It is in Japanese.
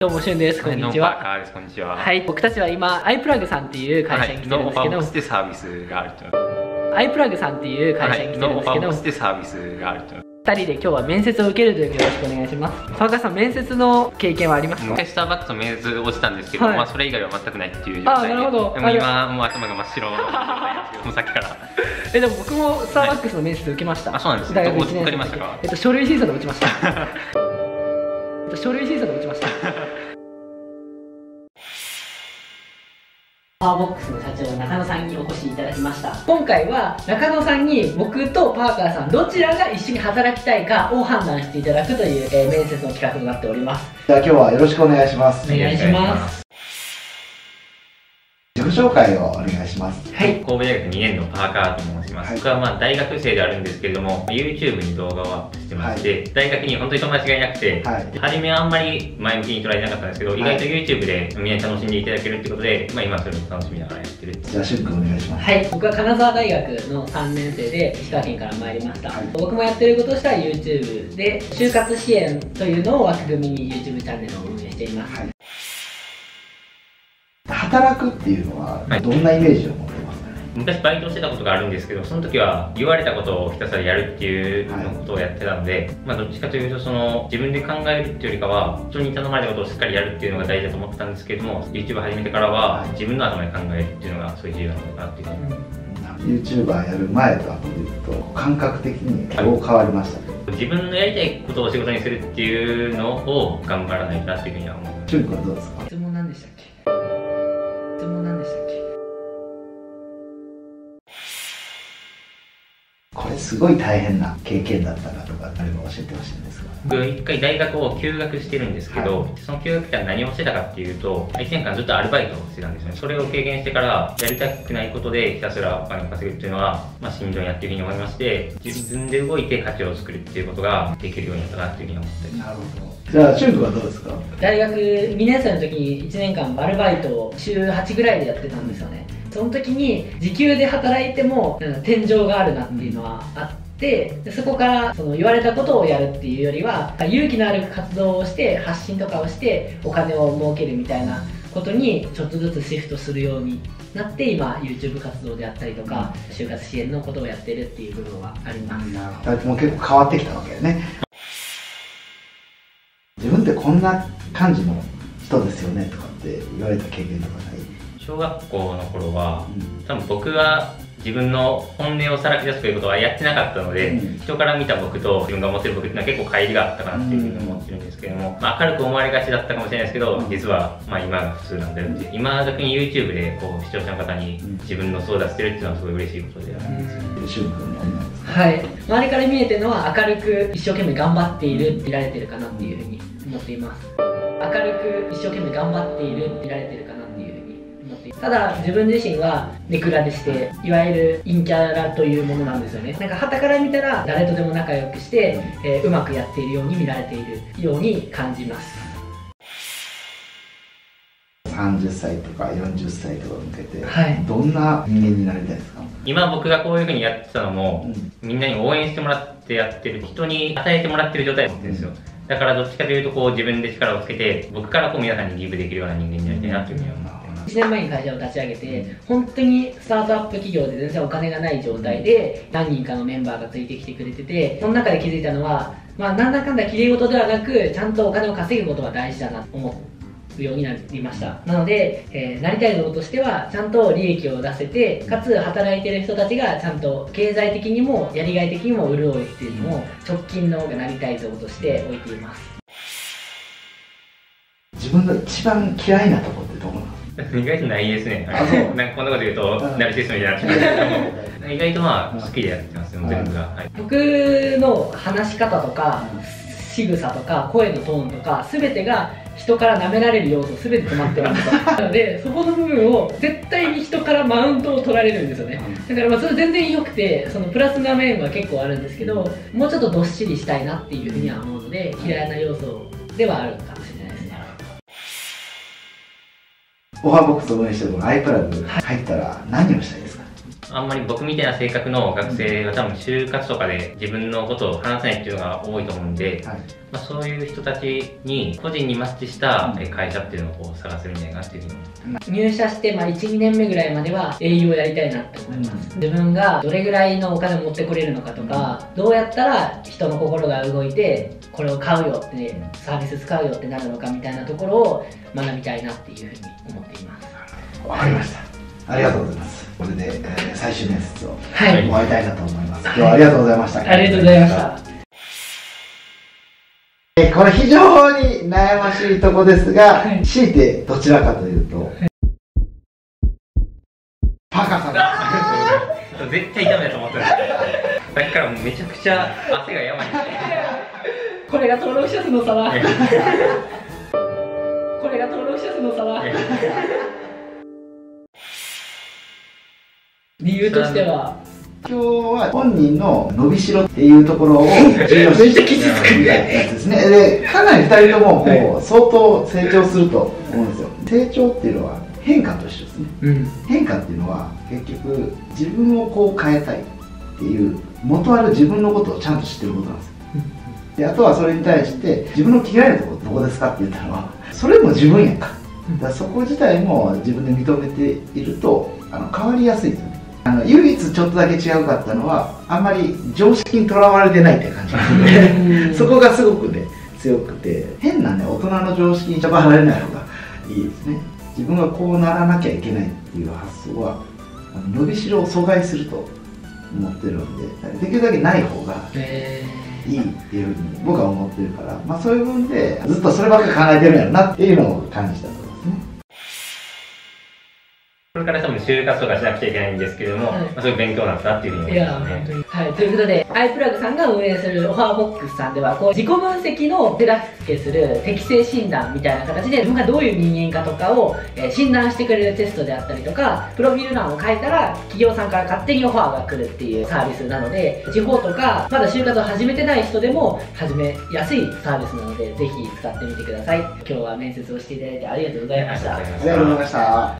どうも、しゅんです。こんにちは。 こんにちは。 はい、僕たちは今、iPlug さんっていう会社に来てるんですけど、 ノーファーボックスでサービスがあると。 iPlug さんっていう会社に来てるんですけど、 ノーファーボックスでサービスがあると。 2人で今日は面接を受けるというのでよろしくお願いします。沢川さん、面接の経験はありますか？ スターバックスの面接落ちたんですけど、 はい、 まあそれ以外は全くないっていう状態で。 なるほど。 でも今もう頭が真っ白な状態なんですけど、もうさっきから。 でも僕もスターバックスの面接受けました。 あ、そうなんです。 大学1年生。 受かりましたか？ 書類審査で落ちました。書類審査で落ちました。パワーボックスの社長中野さんにお越しいただきました。今回は中野さんに僕とパーカーさんどちらが一緒に働きたいかを判断していただくという、面接の企画となっております。 じゃあ今日はよろしくお願いします。 お願いします。 自己紹介をお願いします。 はい、 神戸大学2年のパーカーと申します。はい、僕はまあ大学生であるんですけれども YouTube に動画をアップしてまして、はい、大学に本当に友達がいなくて、はい、初めはあんまり前向きに捉えてなかったんですけど、はい、意外と YouTube でみんなに楽しんでいただけるってことで、まあ、今それも楽しみながらやってる。 じゃあしゅんくんお願いします。 はい、僕は金沢大学の3年生で石川県から参りました。はい、僕もやってることとしては YouTube で就活支援というのを枠組みに YouTube チャンネルを運営しています。はい、 働くっていうのはどんなイメージを持ってますかね？ 昔バイトしてたことがあるんですけど、その時は言われたことをひたすらやるっていうのことをやってたので、まあどっちかというとその自分で考えるっていうよりかは人に頼まれたことをしっかりやるっていうのが大事だと思ってたんですけども、 YouTube 始めてからは自分の頭で考えるっていうのがすごい重要なのかなっていうふうに思います。 YouTuber やる前と後で言うと感覚的にどう変わりましたか？ 自分のやりたいことを仕事にするっていうのを頑張らないとなっていうふうには思います。 しゅんくんはどうですか？ 質問何でしたっけ？質問何でしたっけ？ これすごい大変な経験だったなとかあれば教えてほしいんですが。 僕一回大学を休学してるんですけど、はい、その休学期間何をしてたかっていうと1年間ずっとアルバイトをしてたんですよね。それを経験してからやりたくないことでひたすらお金を稼ぐっていうのは、まあ、しんどいなっていうふうに思いまして、自分で動いて価値を作るっていうことができるようになったなっていうふうに思って。 なるほど。じゃあしゅんくんはどうですか？ 大学2年生の時に1年間アルバイトを週8ぐらいでやってたんですよね。その時に時給で働いても天井があるなっていうのはあって、でそこからその言われたことをやるっていうよりは勇気のある活動をして発信とかをしてお金を儲けるみたいなことにちょっとずつシフトするようになって、今 YouTube 活動であったりとか就活支援のことをやってるっていう部分はあります。 もう結構変わってきたわけよね。自分ってこんな感じの人ですよねとかって言われた経験とかない？ 小学校の頃は、多分僕は自分の本音をさらけ出すということはやってなかったので、人から見た僕と自分が思ってる僕っていうのは結構乖離があったかなっていうふうに思ってるんですけども、まあ、明るく思われがちだったかもしれないですけど、実はまあ今が普通なんだよっていう、今時に YouTube でこう視聴者の方に自分の相談してるっていうのはすごい嬉しいことであるんですよ。 はい、周りから見えてるのは明るく一生懸命頑張っているって見られてるかなっていうふうに思っています。明るく一生懸命頑張っているって見られてるかなっていうふうに思っています。ただ自分自身はネクラでして、いわゆる陰キャラというものなんですよね。なんか傍から見たら誰とでも仲良くして、うまくやっているように見られているように感じます。 30歳とか40歳とか向けて、 はい、 どんな人間になりたいですか？ 今僕がこういうふうにやってたのも、みんなに応援してもらってやってる、人に与えてもらってる状態だったんですよ。だからどっちかというとこう自分で力をつけて僕からこう皆さんにギブできるような人間になりたいなというふうに思ってます。1年前に会社を立ち上げて、本当にスタートアップ企業で全然お金がない状態で何人かのメンバーがついてきてくれてて、その中で気づいたのは、まあ、なんだかんだ綺麗事ではなくちゃんとお金を稼ぐことが大事だなと思うようになりました。なので、なりたいこととしてはちゃんと利益を出せて、かつ働いてる人たちがちゃんと経済的にもやりがい的にも潤うっていうのを直近のなりたい像として置いています。 自分の一番嫌いなところってどこなの？ 意外とないですね。なんかこんなこと言うとナルシストみたいになっちゃうんですけども、意外とまあ好きでやってますよ、全部が。はい、僕の話し方とか仕草とか声のトーンとか全てが人から舐められる要素全て詰まってるんですよ。なのでそこの部分を絶対に人からマウントを取られるんですよね。だからまあそれ全然良くて、そのプラスな面は結構あるんですけど、もうちょっとどっしりしたいなっていうふうには思うので、嫌いな要素ではあるかもしれないですね。 オファーボックスを運営してるこの iPlug 入ったら何をしたいですか？ あんまり僕みたいな性格の学生は多分就活とかで自分のことを話せないっていうのが多いと思うんで、 はい、 まあ、そういう人たちに個人にマッチした会社っていうのをこう探せるんじゃないかなっていうふうに思ってます。 入社して、1、2年目ぐらいまでは営業やりたいなって思います。自分がどれぐらいのお金を持ってこれるのかとか、どうやったら人の心が動いて、これを買うよって、サービス使うよってなるのかみたいなところを学びたいなっていうふうに思っています。 わかりました。ありがとうございます。これで、最終面接をはい終わりたいなと思います。今日はありがとうございました。 ありがとうございました。 これ非常に悩ましいとこですが、 はい、 強いてどちらかというと、パカさん絶対ダメだと思ってた。さっきからもうめちゃくちゃ汗がやばいんですよ。 これが登録者数の差だ。これが登録者数の差だ。理由としては今日は本人の伸びしろっていうところを重要視して傷つくみたいなやつですね。で、かなり2人ともこう相当成長すると思うんですよ。成長っていうのは変化と一緒ですね。変化っていうのは結局自分をこう変えたいっていう元ある自分のことをちゃんと知ってることなんですよ。で、あとはそれに対して自分の嫌いなところどこですかって言ったのはそれも自分やんか。だからそこ自体も自分で認めていると変わりやすいですよね。唯一ちょっとだけ違うかったのはあんまり常識にとらわれてないって感じなんでそこがすごくね強くて、変なね大人の常識にとらわれない方がいいですね。自分がこうならなきゃいけないっていう発想は伸びしろを阻害すると思ってるんで、できるだけない方がいいっていうふうに僕は思ってるから、そういう部分でずっとそればっかり考えてるんやろなっていうのを感じたところですね。 これから多分就活とかしなくちゃいけないんですけれども、そういう勉強なんだっていうふうに思いますね。 はい、ということで、アイプラグさんが運営するオファーボックスさんでは、自己分析の手助けする適性診断みたいな形で、自分がどういう人間かとかを診断してくれるテストであったりとか、プロフィール欄を書いたら、企業さんから勝手にオファーが来るっていうサービスなので、地方とか、まだ就活を始めてない人でも始めやすいサービスなので、ぜひ使ってみてください。今日は面接をしていただいてありがとうございました。 ありがとうございました。